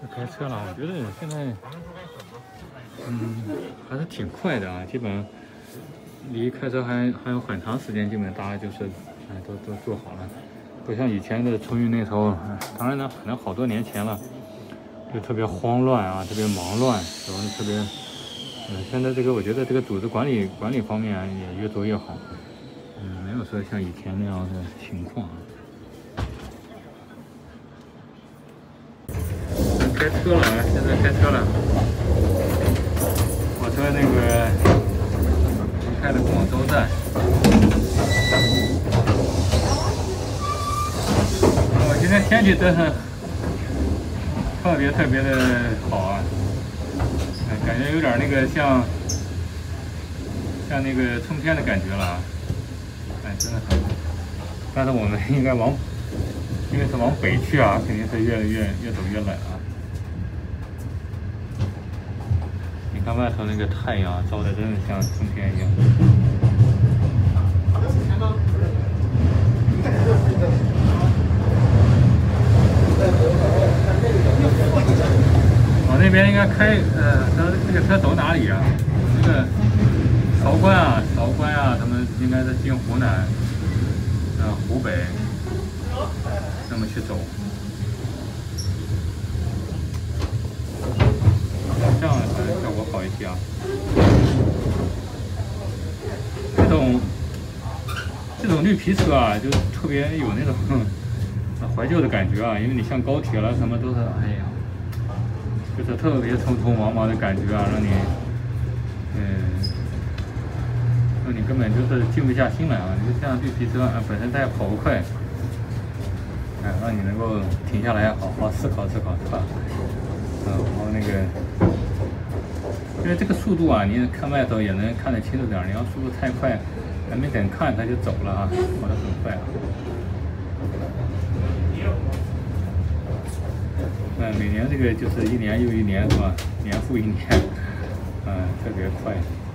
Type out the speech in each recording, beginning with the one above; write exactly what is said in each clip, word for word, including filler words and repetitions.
开车了，我觉得现在，嗯，还是挺快的啊，基本上离开车还还有很长时间，基本大家就是，哎，都都做好了，不像以前的春运那时候，当然呢，可能好多年前了，就特别慌乱啊，特别忙乱，然后特别，嗯，现在这个我觉得这个组织管理管理方面啊也越做越好，嗯，没有说像以前那样的情况啊。 开车了，现在开车了。火车那个离开了广州站。我今天天气真是特别特别的好啊，感觉有点那个像像那个春天的感觉了，哎，真的很好。但是我们应该往，因为是往北去啊，肯定是越越越走越冷啊。 看外头那个太阳照的真的像春天一样。往那边应该开，呃，他这个车走哪里啊？这个韶关啊，韶关啊，他们应该是进湖南，呃，湖北，那么去走。 这样可能效果好一些啊。这种这种绿皮车啊，就特别有那种怀旧的感觉啊，因为你像高铁了，什么都是，哎呀，就是特别匆匆忙忙的感觉啊，让你，嗯，让你根本就是静不下心来啊。你就像绿皮车啊，本身它也跑不快，哎，让你能够停下来，好好思考思考，是吧？嗯，然后那个。 因为这个速度啊，你看外头也能看得清楚点。你要速度太快，还没等看它就走了啊，跑得很快啊。嗯，每年这个就是一年又一年是吧？年复一年，嗯，特别快。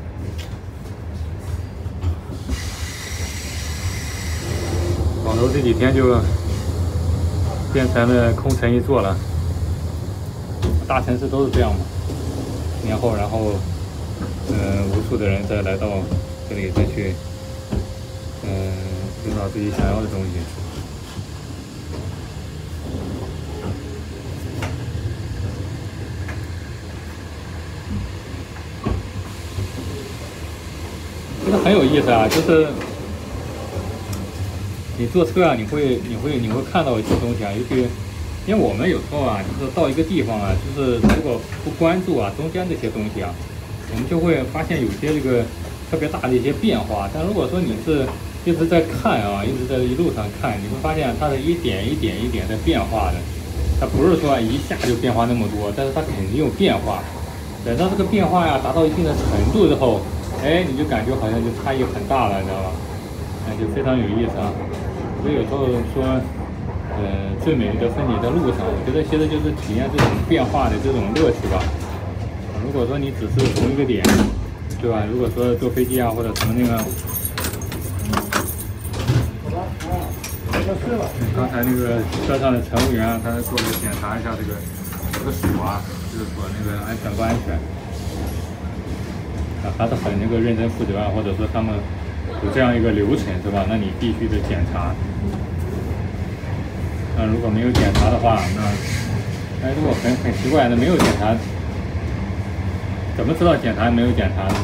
广州这几天就变成了空城一座了，大城市都是这样嘛。 年后，然后，呃，无数的人再来到这里，再去，嗯、呃，寻找自己想要的东西。这个很有意思啊，就是你坐车啊，你会，你会，你会看到一些东西啊，尤其。 因为我们有时候啊，就是到一个地方啊，就是如果不关注啊中间这些东西啊，我们就会发现有些这个特别大的一些变化。但如果说你是一直在看啊，一直在一路上看，你会发现它是一点一点一点在变化的。它不是说一下就变化那么多，但是它肯定有变化。等到这个变化呀达到一定的程度之后，哎，你就感觉好像就差异很大了，你知道吧？那就非常有意思啊。所以有时候说。 呃，最美丽的风景在路上，我觉得其实就是体验这种变化的这种乐趣吧。如果说你只是从一个点，对吧？如果说坐飞机啊或者什么那个，刚才那个车上的乘务员啊，他过来检查一下这个这个锁啊，就是锁那个安全不安全啊，还是很那个认真负责啊，或者说他们有这样一个流程是吧？那你必须得检查。 那如果没有检查的话，那哎，如果很很奇怪，那没有检查，怎么知道检查没有检查呢？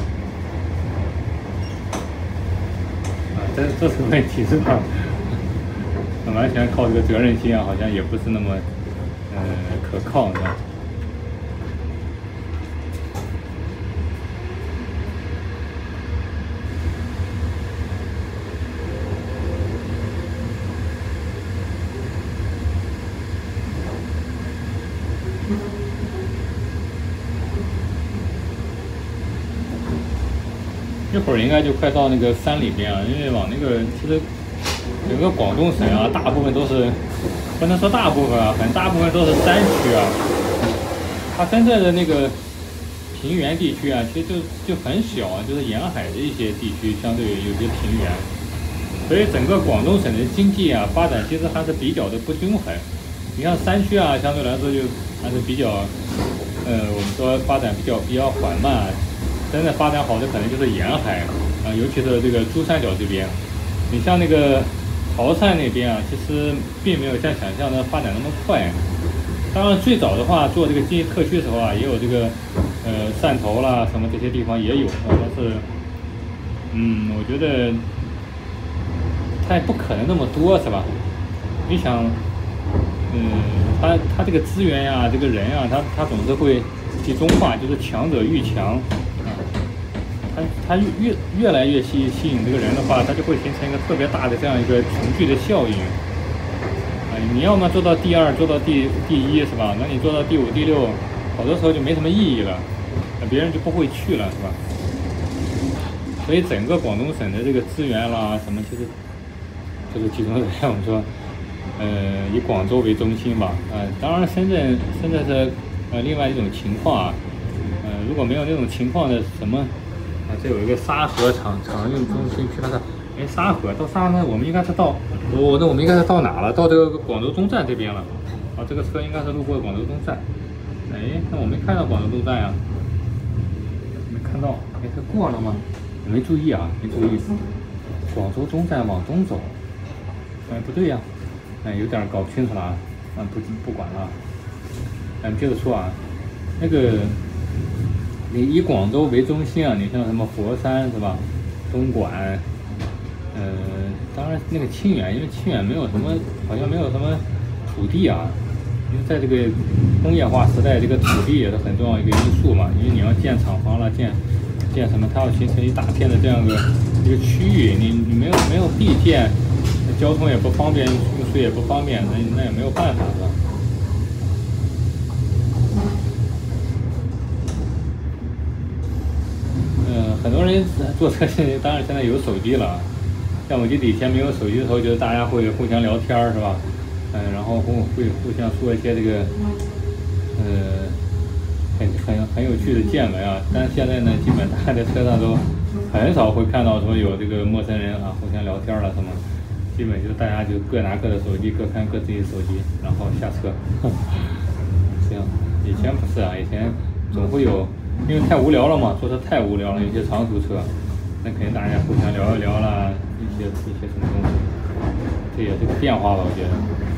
啊，这这是问题是吧？那完全靠这个责任心啊，好像也不是那么呃可靠的。一会儿应该就快到那个山里边啊，因为往那个其实整个广东省啊，大部分都是不能说大部分啊，很大部分都是山区啊。它真正的那个平原地区啊，其实就就很小啊，就是沿海的一些地区，相对有些平原。所以整个广东省的经济啊发展其实还是比较的不均衡。 你像山区啊，相对来说就还是比较，呃，我们说发展比较比较缓慢。真的发展好的可能就是沿海啊，尤其是这个珠三角这边。你像那个潮汕那边啊，其实并没有像想象的发展那么快。当然，最早的话做这个经济特区的时候啊，也有这个呃汕头啦什么这些地方也有，但是嗯，我觉得它也不可能那么多，是吧？你想，嗯，它它这个资源呀、这个人呀、它它总是会集中化，就是强者愈强。它它越越来越吸吸引这个人的话，它就会形成一个特别大的这样一个群聚的效应。啊、呃，你要么做到第二，做到第第一，是吧？那你做到第五、第六，好多时候就没什么意义了，那别人就不会去了，是吧？所以整个广东省的这个资源啦，什么其实就是集中在我们说，呃，以广州为中心吧。呃，当然深圳深圳是呃另外一种情况啊。呃，如果没有那种情况的什么。啊，这有一个沙河场场运中心批发站，哎，沙河到沙河，我们应该是到，哦，那我们应该是到哪了？到这个广州东站这边了。啊，这个车应该是路过广州东站。哎，那我没看到广州东站呀、啊，没看到，哎，它过了吗？我没注意啊，没注意。广州东站往东走，哎，不对呀、啊，哎，有点搞不清楚了啊，啊，不不管了。咱们接着说啊，那个。你以广州为中心啊，你像什么佛山是吧？东莞，呃，当然那个清远，因为清远没有什么，好像没有什么土地啊。因为在这个工业化时代，这个土地也是很重要一个因素嘛。因为你要建厂房了，建建什么，它要形成一大片的这样一个一个区域，你你没有没有地建，交通也不方便，运输也不方便，那那也没有办法是吧？嗯，很多人坐车现在当然现在有手机了，像我记得以前没有手机的时候，就是大家会互相聊天是吧？嗯，然后互会互相说一些这个，呃，很很很有趣的见闻啊。但是现在呢，基本大家在车上都很少会看到说有这个陌生人啊互相聊天了什么，基本就大家就各拿各的手机，各看各自己的手机，然后下车。这样，以前不是啊，以前总会有。因为太无聊了嘛，坐车太无聊了，有些长途车，那肯定大家互相聊一聊啦，一些一些什么东西，这也是个变化吧，我觉得。